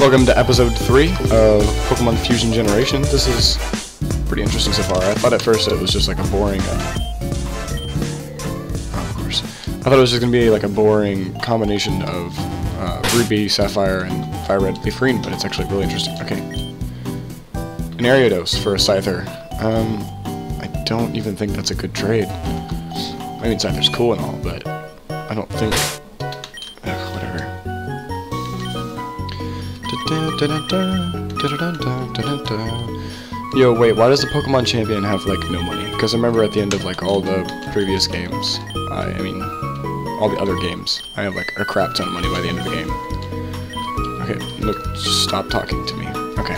Welcome to episode 3 of Pokemon Fusion Generation. This is pretty interesting so far. I thought at first it was just like a boring... of course. I thought it was just going to be like a boring combination of Ruby, Sapphire, and Fire Red, Leaf Green, but it's actually really interesting. Okay. An Ariados for a Scyther. I don't even think that's a good trade. I mean, Scyther's cool and all, but I don't think... whatever. Yo, wait, why does the Pokemon Champion have, like, no money? Because I remember at the end of, like, all the previous games, I mean, all the other games, I have, like, a crap ton of money by the end of the game. Okay, look, just stop talking to me. Okay.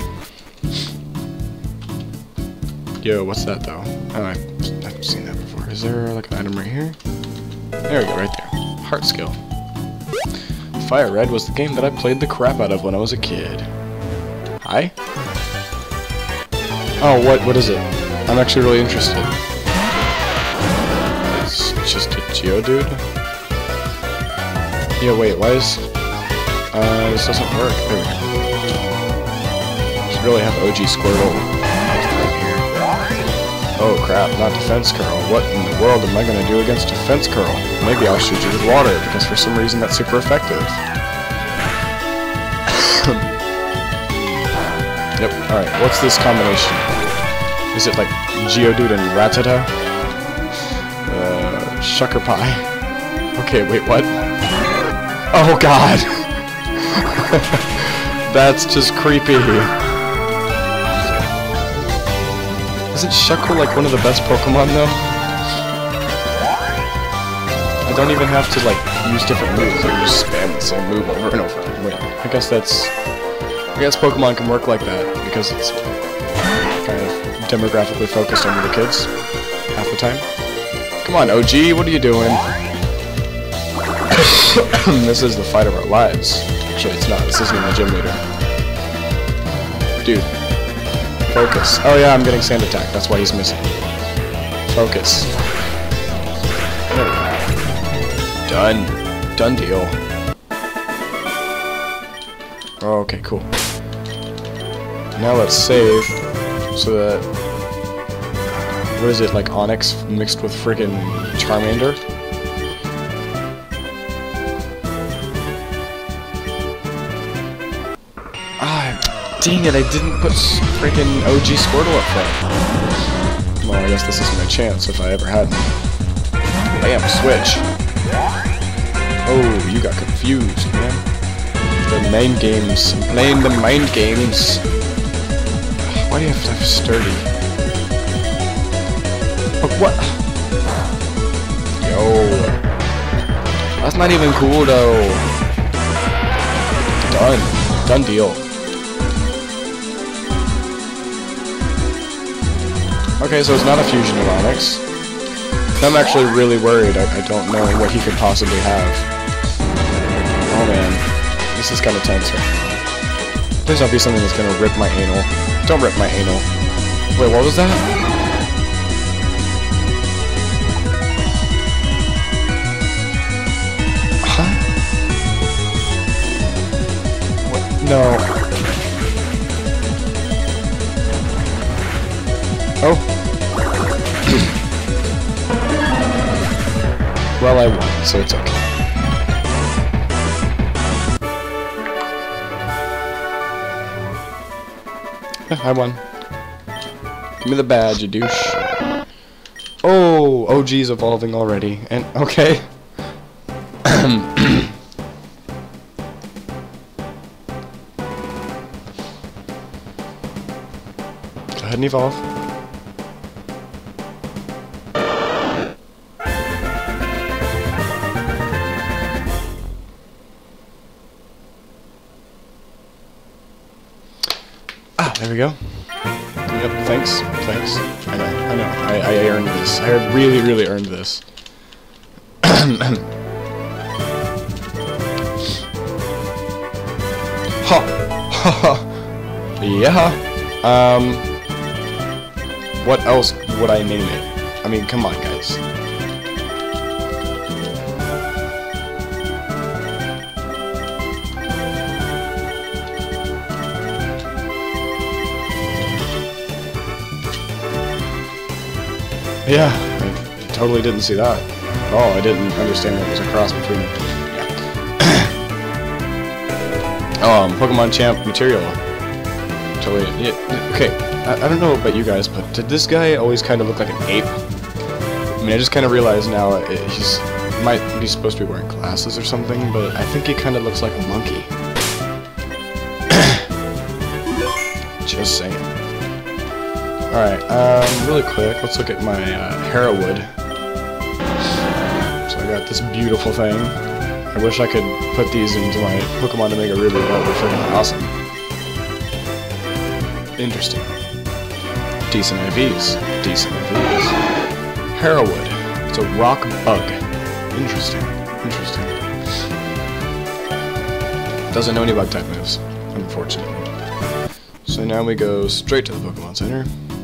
Yo, what's that, though? Oh, I haven't seen that before. Is there, like, an item right here? There we go, right there. Heart skill. Fire Red was the game that I played the crap out of when I was a kid. Hi? Oh, what is it? I'm actually really interested. It's just a Geodude? Yeah, wait, why is... this doesn't work. There we go. Should really have OG Squirtle right here. Oh crap, not Defense Curl. What in the world am I gonna do against Defense Curl? Maybe I'll shoot you with water, because for some reason that's super effective. Yep, alright, what's this combination? Is it like Geodude and Rattata? Shucker Pie. Okay, wait, what? Oh god! That's just creepy. Isn't Shuckle like one of the best Pokemon though? I don't even have to like use different moves, I can just spam the same move over and over. Wait, I guess Pokemon can work like that because it's kind of demographically focused on the kids half the time. Come on, OG, what are you doing? This is the fight of our lives. Actually, it's not. This isn't even the gym leader. Dude. Focus. Oh yeah, I'm getting Sand Attack. That's why he's missing. Focus. There we go. Done. Done deal. Okay, cool. Now let's save so that... What is it, like Onyx mixed with friggin' Charmander? Dang it, I didn't put freaking OG Squirtle up front. Well, I guess this isn't my chance if I ever had one. Bam, switch. Oh, you got confused, man. The main games. I'm playing the mind games. Why do you have to have sturdy? Oh, what? Yo. That's not even cool, though. Done. Done deal. Okay, so it's not a fusion of Onyx. I'm actually really worried. I don't know what he could possibly have. Oh man, this is kind of tense right now. Please don't be something that's gonna rip my anal. Don't rip my anal. Wait, what was that? Huh? What? No. Oh. Well, I won, so it's okay. Yeah, I won. Give me the badge, you douche. Oh, OG's evolving already. And, okay. Go ahead and evolve. There we go. Yep, thanks. Thanks. I know. I earned this. I really, really earned this. Ha! Ha ha! Yeah. What else would I name it? I mean, come on, guys. Yeah, I totally didn't see that at all. I didn't understand what was a cross between. Yeah. Pokemon Champ material. Totally. Yeah, okay, I don't know about you guys, but did this guy always kind of look like an ape? I mean, I just kind of realized now he's might be supposed to be wearing glasses or something, but I think he kind of looks like a monkey. Just saying. Alright, really quick, let's look at my Herrawood. So I got this beautiful thing. I wish I could put these into my Pokemon to make a Ruby. That would be freaking awesome. Interesting. Decent IVs. Decent IVs. Herrawood. It's a rock bug. Interesting. Interesting. Doesn't know any bug type moves, unfortunately. So now we go straight to the Pokemon Center.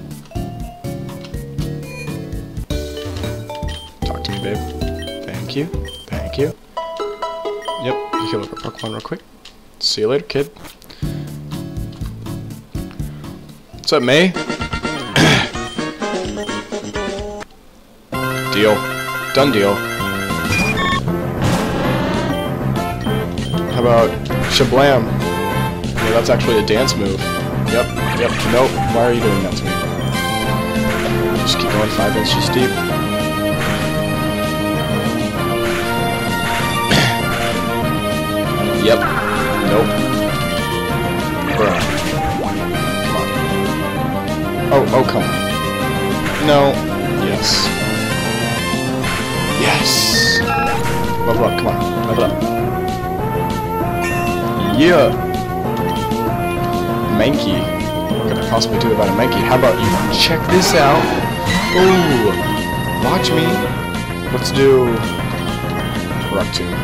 Talk to me, babe. Thank you. Thank you. Yep, heal up our Pokemon real quick. See you later, kid. What's up, May? Deal. Done deal. How about Shablam? Yeah, that's actually a dance move. Yep, yep, nope. Why are you doing that to me? Just keep going 5 inches deep. Yep. Nope. Bruh. Come on. Oh, come on. No. Yes. Yes! Level up, come on. Level up. Yeah! Mankey. What could I possibly do about a Mankey? How about you check this out? Ooh! Watch me. Let's do... Rock Tomb.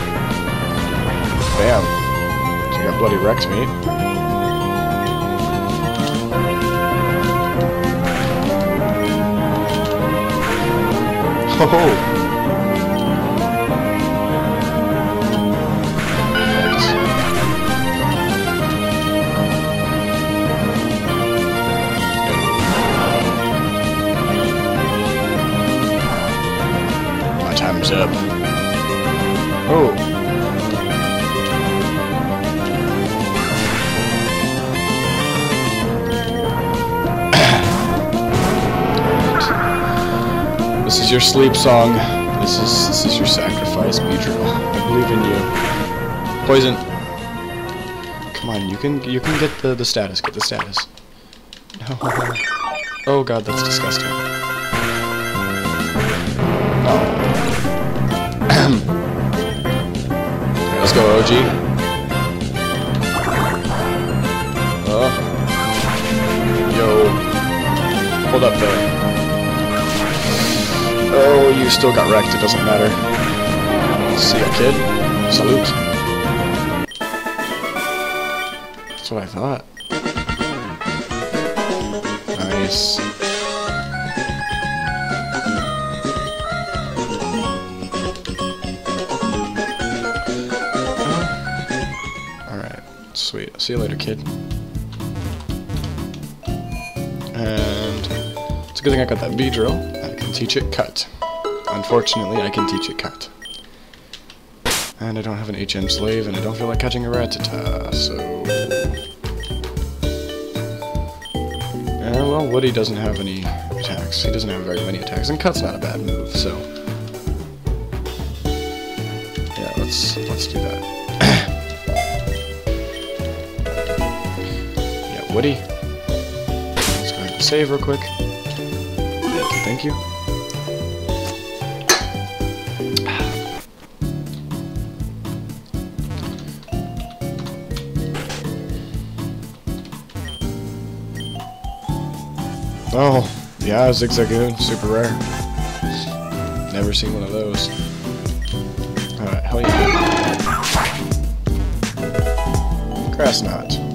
Bam. You got bloody wrecked me. Oh! My time's up. Oh! This is your sleep song. This is your sacrifice, Beedrill. I believe in you. Poison. Come on, you can get the status. Get the status. No. Oh god, that's disgusting. Oh. Let's go, OG. Yo. Hold up there. Oh, you still got wrecked, it doesn't matter. See ya, kid. Salute. That's what I thought. Nice. Alright, sweet. See you later, kid. And it's a good thing I got that Beedrill. I can teach it cut. Unfortunately, I can teach it cut. And I don't have an HM slave, and I don't feel like catching a Rattata, so... well, Woody doesn't have any attacks. He doesn't have very many attacks, and cut's not a bad move, so... yeah, let's do that. Yeah, Woody. Let's go ahead and save real quick. Thank you. Oh, yeah, Zigzagoon, super rare. Never seen one of those. Alright, hell yeah. Grass Knot.